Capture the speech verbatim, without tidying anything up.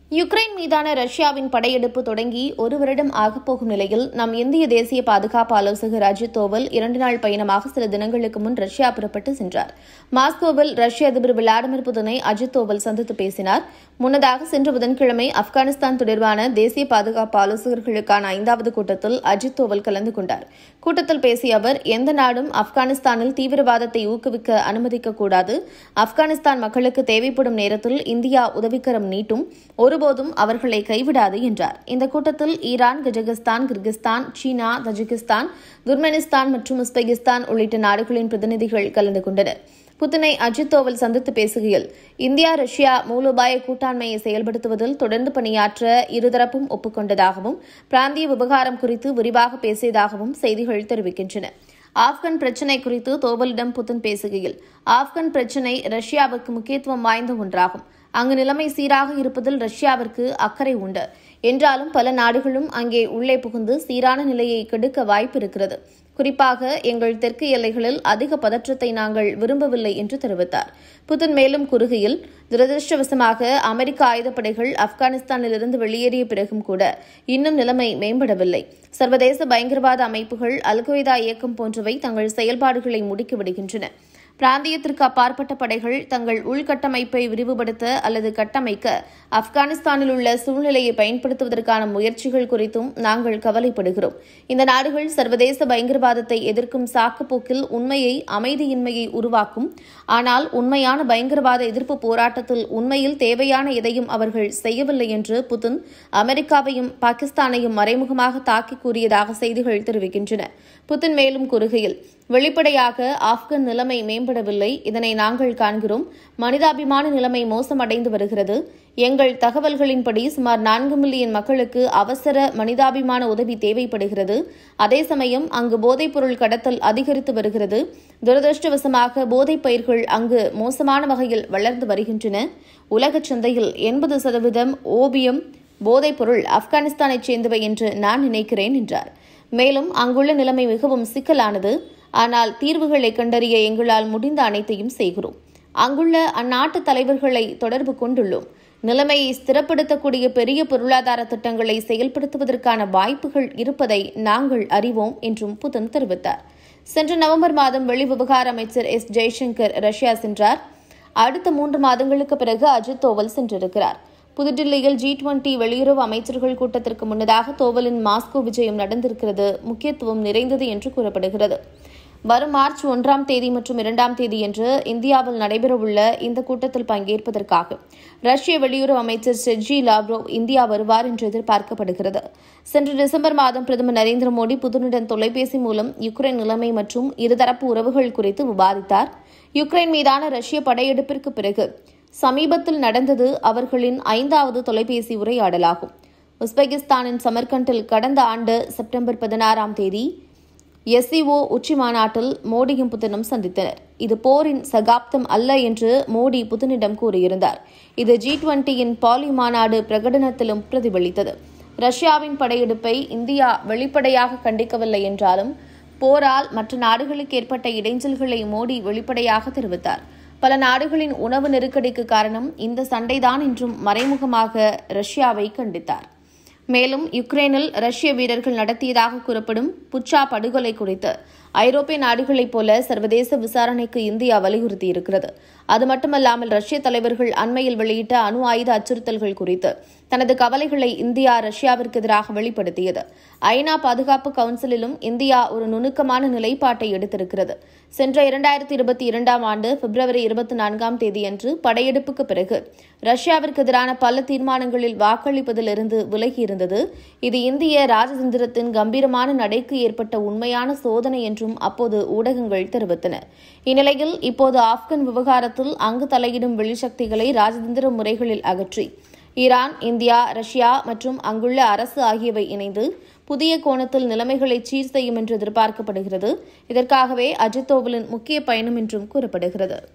Ukraine மீதான ரஷ்யாவின் படையெடுப்பு தொடங்கி ஒரு வருடம் ஆகப்போகும் நிலையில் நம் இந்திய தேசிய பாதுகாப்பு ஆலோசகர் அஜித் தோவல் இரண்டு நாள் பயணமாக சில தினங்களுக்கு முன் ரஷ்யா புறப்பட்டு சென்றார். மாஸ்கோவில் ரஷ்ய அதிபர் விளாடிமிர் புதினை அஜித் தோவல் சந்தித்து பேசினார். முன்னதாக சென்ற புதன்கிழமை ஆப்கானிஸ்தான் தொடர்பான தேசிய பாதுகாப்பு ஆலோசகர்களுக்கான ஐந்தாவது கூட்டத்தில் அஜித் தோவல் கலந்து கொண்டார். கூட்டத்தில் பேசிய அவர், எந்த நாடும் ஆப்கானிஸ்தானில் தீவிரவாதத்தை ஊக்குவிக்க அனுமதிக்கக்கூடாது. ஆப்கானிஸ்தான் மக்களுக்கு தேவைப்படும் நேரத்தில் இந்தியா உதவிக்கரம் நீட்டும், ஒருபோதும் அவர்களை கைவிடாது என்றார். இந்த கூட்டத்தில் Iran, Kazakhstan, Kyrgyzstan, China, Tajikistan, Turkmenistan மற்றும் உஸ்பெகிஸ்தான் உள்ளிட்ட நாடுகளின் பிரதிநிதிகள் கலந்து கொண்டனர். புதினை அஜித் தோவல் சந்தித்து பேசுகையில், இந்தியா ரஷ்யா மூலோபாய கூட்டாண்மையை செயல்படுத்துவதில் தொடர்ந்து பணியாற்ற இருதரப்பும் ஒப்புக்கொண்டதாகவும் பிராந்திய விவகாரம் குறித்து விரிவாக பேசியதாகவும் செய்திகள் தெரிவிக்கின்றன. ஆப்கான் பிரச்சினை குறித்து தோவலிடம் புதின் பேசுகையில், ஆப்கான் பிரச்சினை ரஷ்யாவுக்கு முக்கியத்துவம் வாய்ந்த ஒன்றாகும். அங்கு நிலைமை சீராக இருப்பதில் ரஷ்யாவிற்கு அக்கறை உண்டு. என்றாலும் பல நாடுகளும் அங்கே உள்ளே புகுந்து சீரான நிலையை கெடுக்க வாய்ப்பு இருக்கிறது. குறிப்பாக எங்கள் தெற்கு எல்லைகளில் அதிக பதற்றத்தை நாங்கள் விரும்பவில்லை என்று தெரிவித்தார். புதின் மேலும் கூறுகையில், துரதிருஷ்டவசமாக அமெரிக்க ஆயுதப்படைகள் ஆப்கானிஸ்தானிலிருந்து வெளியேறிய பிறகும் கூட இன்னும் நிலைமை மேம்படவில்லை. சர்வதேச பயங்கரவாத அமைப்புகள், அல்கொய்தா இயக்கம் போன்றவை தங்கள் செயல்பாடுகளை முடுக்கிவிடுகின்றன. பிராந்தியத்திற்கு அப்பாற்பட்ட படைகள் தங்கள் உள்கட்டமைப்பை விரிவுபடுத்த அல்லது கட்டமைக்க ஆப்கானிஸ்தானில் உள்ள சூழ்நிலையை பயன்படுத்துவதற்கான முயற்சிகள் குறித்தும் நாங்கள் கவலைப்படுகிறோம். இந்த நாடுகள் சர்வதேச பயங்கரவாதத்தை எதிர்க்கும் சாக்குப்போக்கில் உண்மையை அமைதியின்மையை உருவாக்கும். ஆனால் உண்மையான பயங்கரவாத எதிர்ப்பு போராட்டத்தில் உண்மையில் தேவையான எதையும் அவர்கள் செய்யவில்லை என்று புதின் அமெரிக்காவையும் பாகிஸ்தானையும் மறைமுகமாக தாக்கி கூறியதாக செய்திகள் தெரிவிக்கின்றன. புதின் மேலும் கூறுகையில், வெளிப்படையாக ஆப்கான் நிலைமை மேம்படவில்லை. இதனை நாங்கள் காண்கிறோம். மனிதாபிமான நிலைமை மோசமடைந்து வருகிறது. எங்கள் தகவல்களின்படி சுமார் நான்கு மில்லியன் மக்களுக்கு அவசர மனிதாபிமான உதவி தேவைப்படுகிறது. அதே சமயம் அங்கு போதைப்பொருள் கடத்தல் அதிகரித்து வருகிறது. துரதிருஷ்டவசமாக போதைப் பயிர்கள் அங்கு மோசமான வகையில் வளர்ந்து வருகின்றன. உலக சந்தையில் எண்பது சதவீதம் ஓபியம் போதைப்பொருள் ஆப்கானிஸ்தானைச் சேர்ந்தவை என்று நான் நினைக்கிறேன் என்றார். மேலும் அங்குள்ள நிலைமை மிகவும் சிக்கலானது. ஆனால் தீர்வுகளை கண்டறிய எங்களால் முடிந்த அனைத்தையும் செய்கிறோம். அங்குள்ள அந்நாட்டு தலைவர்களை தொடர்பு கொண்டுள்ளோம். நிலைமையை ஸ்திரப்படுத்தக்கூடிய பெரிய பொருளாதார திட்டங்களை செயல்படுத்துவதற்கான வாய்ப்புகள் இருப்பதை நாங்கள் அறிவோம் என்றும் புதின் தெரிவித்தார். சென்ற நவம்பர் மாதம் வெளிவிவகார அமைச்சர் எஸ் ஜெய்சங்கர் ரஷ்யா சென்றார். அடுத்த மூன்று மாதங்களுக்கு பிறகு அஜித் தோவல் சென்றிருக்கிறார். புதுடில்லியில் ஜி டுவெண்டி வெளியுறவு அமைச்சர்கள் கூட்டத்திற்கு முன்னதாக தோவலின் மாஸ்கோ விஜயம் நடந்திருக்கிறது முக்கியத்துவம் நிறைந்தது என்று கூறப்படுகிறது. வரும் மார்ச் ஒன்றாம் தேதி மற்றும் இரண்டாம் தேதியன்று இந்தியாவில் நடைபெறவுள்ள இந்த கூட்டத்தில் பங்கேற்பதற்காக ரஷ்ய வெளியுறவு அமைச்சர் செர்ஜி லாவ்ரோவ் இந்தியா வருவார் என்று எதிர்பார்க்கப்படுகிறது. சென்ற டிசம்பர் மாதம் பிரதமர் நரேந்திர மோடி புதினுடன் தொலைபேசி மூலம் யுக்ரைன் நிலைமை மற்றும் இருதரப்பு உறவுகள் குறித்து விவாதித்தார். யுக்ரைன் மீதான ரஷ்ய படையெடுப்பிற்கு பிறகு சமீபத்தில் நடந்தது அவர்களின் ஐந்தாவது தொலைபேசி உரையாடலாகும். உஸ்பெகிஸ்தானின் சமர்கண்டில் கடந்த ஆண்டு செப்டம்பர் பதினாறாம் தேதி எஸ்சிஓ உச்சி மாநாட்டில் மோடியும் புதினும் சந்தித்தனர். இது போரின் சகாப்தம் அல்ல என்று மோடி புதினிடம் கூறியிருந்தார். இது ஜி டுவெண்டியின் பாலி மாநாடு பிரகடனத்திலும் பிரதிபலித்தது. ரஷ்யாவின் படையெடுப்பை இந்தியா வெளிப்படையாக கண்டிக்கவில்லை என்றாலும் போரால் மற்ற நாடுகளுக்கு ஏற்பட்ட இடைஞ்சல்களை மோடி வெளிப்படையாக தெரிவித்தார். பல நாடுகளின் உணவு நெருக்கடிக்கு காரணம் இந்த சண்டைதான் என்றும் மறைமுகமாக ரஷ்யாவை கண்டித்தார். மேலும் யுக்ரைனில் ரஷ்ய வீரர்கள் நடத்தியதாக கூறப்படும் புச்சா படுகொலை குறித்து ஐரோப்பிய நாடுகளைப் போல சர்வதேச விசாரணைக்கு இந்தியா வலியுறுத்தியிருக்கிறது. அது மட்டுமல்லாமல் ரஷ்ய தலைவர்கள் அண்மையில் வெளியிட்ட அணு ஆயுத அச்சுறுத்தல்கள் குறித்து தனது கவலைகளை இந்தியா ரஷ்யாவிற்கு எதிராக வெளிப்படுத்தியது. ஐநா பாதுகாப்பு கவுன்சிலிலும் இந்தியா ஒரு நுணுக்கமான நிலைப்பாட்டை எடுத்திருக்கிறது. சென்ற இரண்டாயிரத்தி இருபத்தி இரண்டாம் ஆண்டு பிப்ரவரி இருபத்தி நான்காம் தேதியன்று படையெடுப்புக்கு பிறகு ரஷ்யாவிற்கு எதிரான பல தீர்மானங்களில் வாக்களிப்பதிலிருந்து விலகியிருந்தது. இது இந்திய ராஜதந்திரத்தின் கம்பீரமான நடைக்கு ஏற்பட்ட உண்மையான சோதனை என்றும் அப்போது ஊடகங்கள் தெரிவித்தன. இந்நிலையில் இப்போது ஆப்கான் விவகாரத்தில் அங்கு தலையிடும் வெளிசக்திகளை ராஜதந்திர முறைகளில் அகற்றி ஈரான், இந்தியா, ரஷ்யா மற்றும் அங்குள்ள அரசு ஆகியவை இணைந்து புதிய கோணத்தில் நிலைமைகளை சீர் செய்யும் என்று எதிர்பார்க்கப்படுகிறது. இதற்காகவே அஜித் தோவலின் முக்கிய பயணம் என்றும் கூறப்படுகிறது.